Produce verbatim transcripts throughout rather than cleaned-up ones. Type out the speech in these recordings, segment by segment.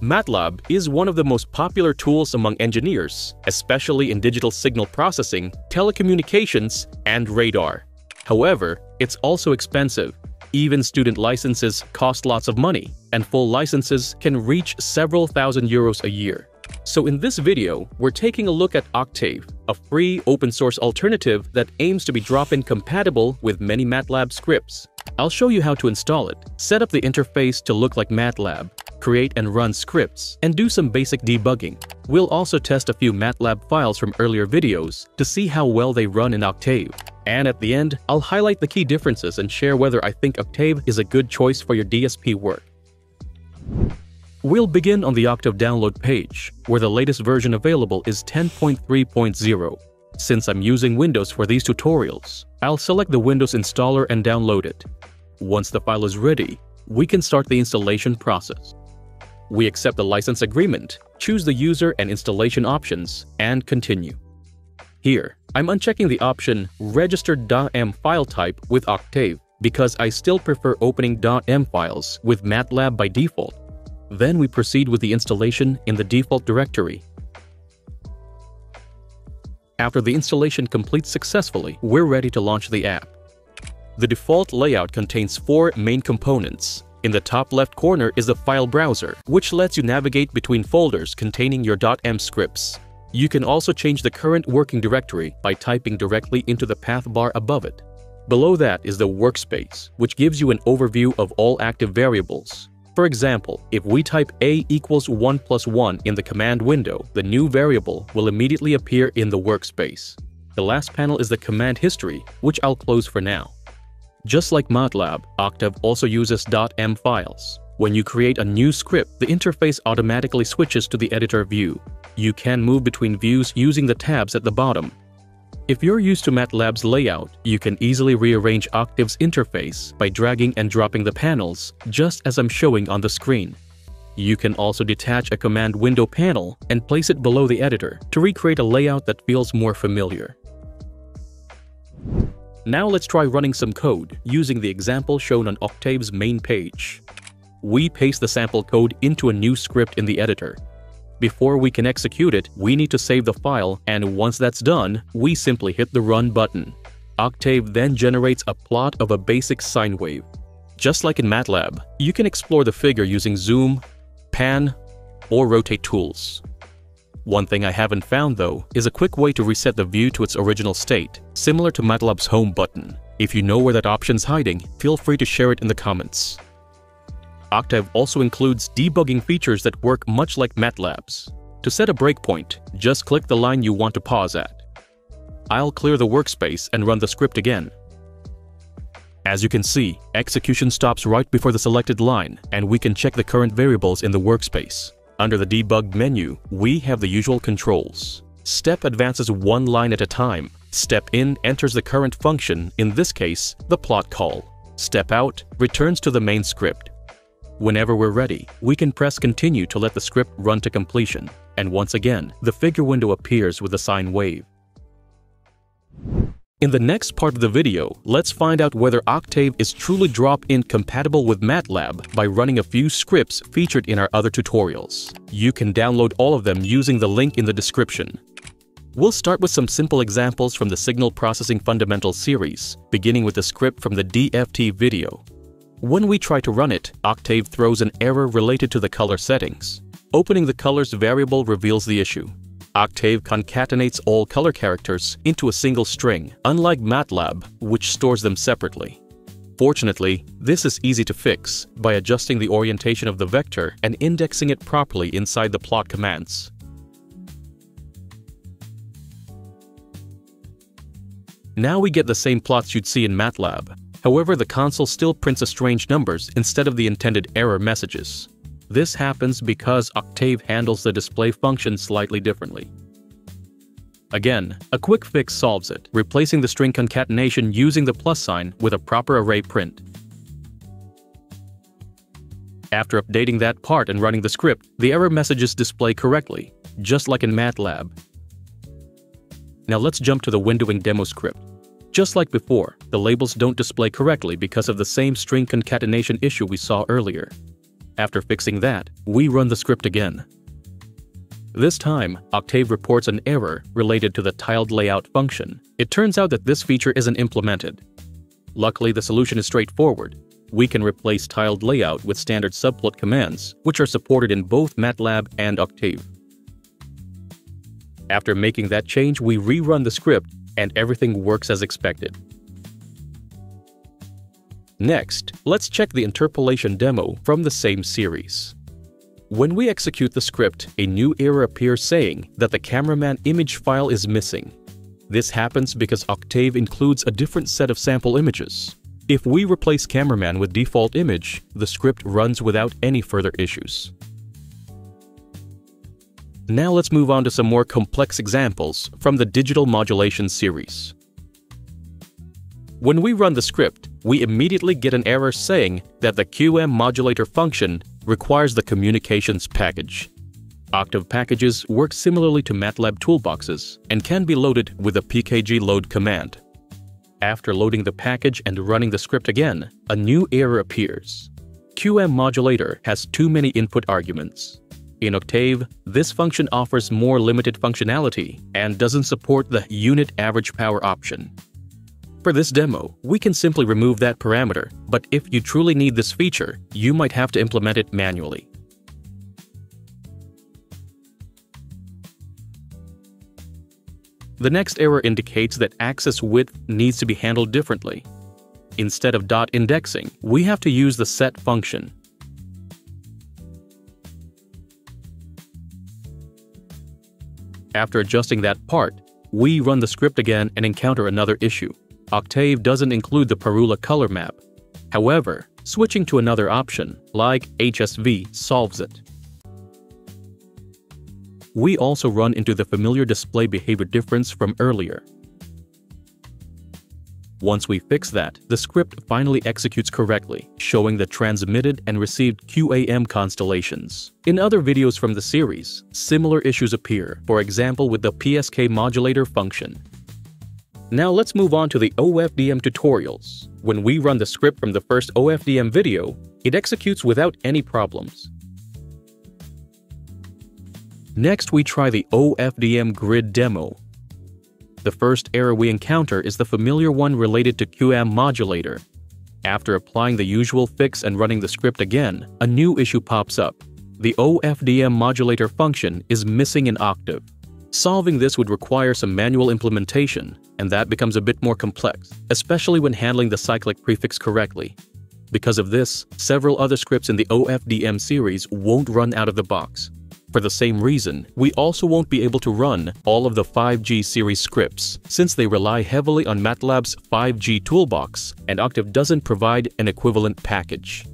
MATLAB is one of the most popular tools among engineers, especially in digital signal processing, telecommunications, and radar. However, it's also expensive. Even student licenses cost lots of money, and full licenses can reach several thousand euros a year. So in this video, we're taking a look at Octave, a free open-source alternative that aims to be drop-in compatible with many MATLAB scripts. I'll show you how to install it, set up the interface to look like MATLAB, create and run scripts, and do some basic debugging. We'll also test a few MATLAB files from earlier videos to see how well they run in Octave. And at the end, I'll highlight the key differences and share whether I think Octave is a good choice for your D S P work. We'll begin on the Octave download page, where the latest version available is ten point three point zero. Since I'm using Windows for these tutorials, I'll select the Windows installer and download it. Once the file is ready, we can start the installation process. We accept the license agreement, choose the user and installation options, and continue. Here, I'm unchecking the option Register.m file type with Octave because I still prefer opening .m files with MATLAB by default. Then we proceed with the installation in the default directory. After the installation completes successfully, we're ready to launch the app. The default layout contains four main components. In the top left corner is the file browser, which lets you navigate between folders containing your .m scripts. You can also change the current working directory by typing directly into the path bar above it. Below that is the workspace, which gives you an overview of all active variables. For example, if we type a equals one plus one in the command window, the new variable will immediately appear in the workspace. The last panel is the command history, which I'll close for now. Just like MATLAB, Octave also uses .m files. When you create a new script, the interface automatically switches to the editor view. You can move between views using the tabs at the bottom. If you're used to MATLAB's layout, you can easily rearrange Octave's interface by dragging and dropping the panels, just as I'm showing on the screen. You can also detach a command window panel and place it below the editor to recreate a layout that feels more familiar. Now let's try running some code using the example shown on Octave's main page. We paste the sample code into a new script in the editor. Before we can execute it, we need to save the file, and once that's done, we simply hit the Run button. Octave then generates a plot of a basic sine wave. Just like in MATLAB, you can explore the figure using zoom, pan, or rotate tools. One thing I haven't found, though, is a quick way to reset the view to its original state, similar to MATLAB's Home button. If you know where that option's hiding, feel free to share it in the comments. Octave also includes debugging features that work much like MATLAB's. To set a breakpoint, just click the line you want to pause at. I'll clear the workspace and run the script again. As you can see, execution stops right before the selected line, and we can check the current variables in the workspace. Under the Debug menu, we have the usual controls. Step advances one line at a time. Step in enters the current function, in this case, the plot call. Step out returns to the main script. Whenever we're ready, we can press continue to let the script run to completion. And once again, the figure window appears with a sine wave. In the next part of the video, let's find out whether Octave is truly drop-in compatible with MATLAB by running a few scripts featured in our other tutorials. You can download all of them using the link in the description. We'll start with some simple examples from the Signal Processing Fundamentals series, beginning with the script from the D F T video. When we try to run it, Octave throws an error related to the color settings. Opening the colors variable reveals the issue. Octave concatenates all color characters into a single string, unlike MATLAB, which stores them separately. Fortunately, this is easy to fix by adjusting the orientation of the vector and indexing it properly inside the plot commands. Now we get the same plots you'd see in MATLAB. However, the console still prints a strange numbers instead of the intended error messages. This happens because Octave handles the display function slightly differently. Again, a quick fix solves it, replacing the string concatenation using the plus sign with a proper array print. After updating that part and running the script, the error messages display correctly, just like in MATLAB. Now let's jump to the windowing demo script. Just like before, the labels don't display correctly because of the same string concatenation issue we saw earlier. After fixing that, we run the script again. This time, Octave reports an error related to the tiled layout function. It turns out that this feature isn't implemented. Luckily, the solution is straightforward. We can replace tiled layout with standard subplot commands, which are supported in both MATLAB and Octave. After making that change, we rerun the script and everything works as expected. Next, let's check the interpolation demo from the same series. When we execute the script, a new error appears saying that the cameraman image file is missing. This happens because Octave includes a different set of sample images. If we replace cameraman with default image, the script runs without any further issues. Now let's move on to some more complex examples from the digital modulation series. When we run the script, we immediately get an error saying that the Q M modulator function requires the communications package. Octave packages work similarly to MATLAB toolboxes and can be loaded with a P K G load command. After loading the package and running the script again, a new error appears. Q M modulator has too many input arguments. In Octave, this function offers more limited functionality and doesn't support the unit average power option. For this demo, we can simply remove that parameter, but if you truly need this feature, you might have to implement it manually. The next error indicates that axis width needs to be handled differently. Instead of dot indexing, we have to use the set function. After adjusting that part, we run the script again and encounter another issue. Octave doesn't include the Parula color map. However, switching to another option, like H S V, solves it. We also run into the familiar display behavior difference from earlier. Once we fix that, the script finally executes correctly, showing the transmitted and received Q A M constellations. In other videos from the series, similar issues appear, for example with the P S K modulator function. Now let's move on to the O F D M tutorials. When we run the script from the first O F D M video, it executes without any problems. Next, we try the O F D M grid demo. The first error we encounter is the familiar one related to Q M modulator. After applying the usual fix and running the script again, a new issue pops up. The O F D M modulator function is missing in Octave. Solving this would require some manual implementation, and that becomes a bit more complex, especially when handling the cyclic prefix correctly. Because of this, several other scripts in the O F D M series won't run out of the box. For the same reason, we also won't be able to run all of the five G series scripts, since they rely heavily on MATLAB's five G toolbox, and Octave doesn't provide an equivalent package.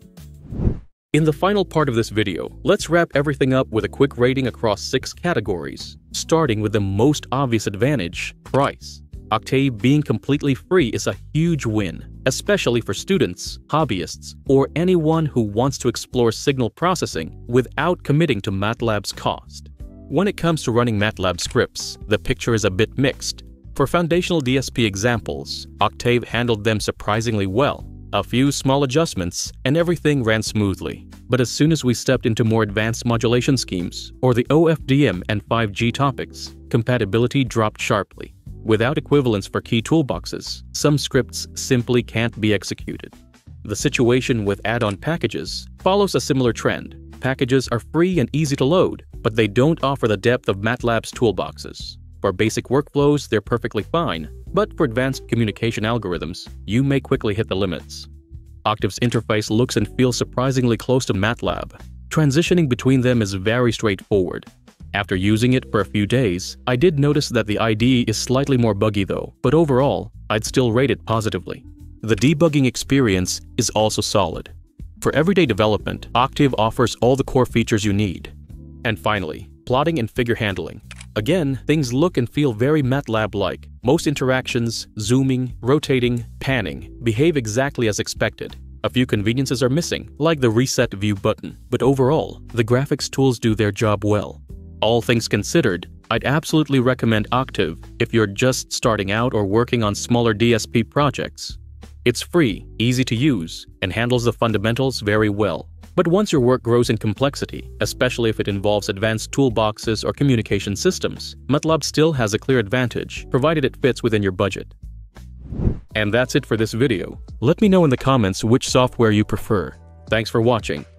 In the final part of this video, let's wrap everything up with a quick rating across six categories, starting with the most obvious advantage, price. Octave being completely free is a huge win, especially for students, hobbyists, or anyone who wants to explore signal processing without committing to MATLAB's cost. When it comes to running MATLAB scripts, the picture is a bit mixed. For foundational D S P examples, Octave handled them surprisingly well. A few small adjustments, and everything ran smoothly. But as soon as we stepped into more advanced modulation schemes, or the O F D M and five G topics, compatibility dropped sharply. Without equivalents for key toolboxes, some scripts simply can't be executed. The situation with add-on packages follows a similar trend. Packages are free and easy to load, but they don't offer the depth of MATLAB's toolboxes. For basic workflows, they're perfectly fine, but for advanced communication algorithms, you may quickly hit the limits. Octave's interface looks and feels surprisingly close to MATLAB. Transitioning between them is very straightforward. After using it for a few days, I did notice that the I D E is slightly more buggy though, but overall, I'd still rate it positively. The debugging experience is also solid. For everyday development, Octave offers all the core features you need. And finally, plotting and figure handling. Again, things look and feel very MATLAB-like. Most interactions, zooming, rotating, panning, behave exactly as expected. A few conveniences are missing, like the Reset View button, but overall, the graphics tools do their job well. All things considered, I'd absolutely recommend Octave if you're just starting out or working on smaller D S P projects. It's free, easy to use, and handles the fundamentals very well. But once your work grows in complexity, especially if it involves advanced toolboxes or communication systems, MATLAB still has a clear advantage, provided it fits within your budget. And that's it for this video. Let me know in the comments which software you prefer. Thanks for watching.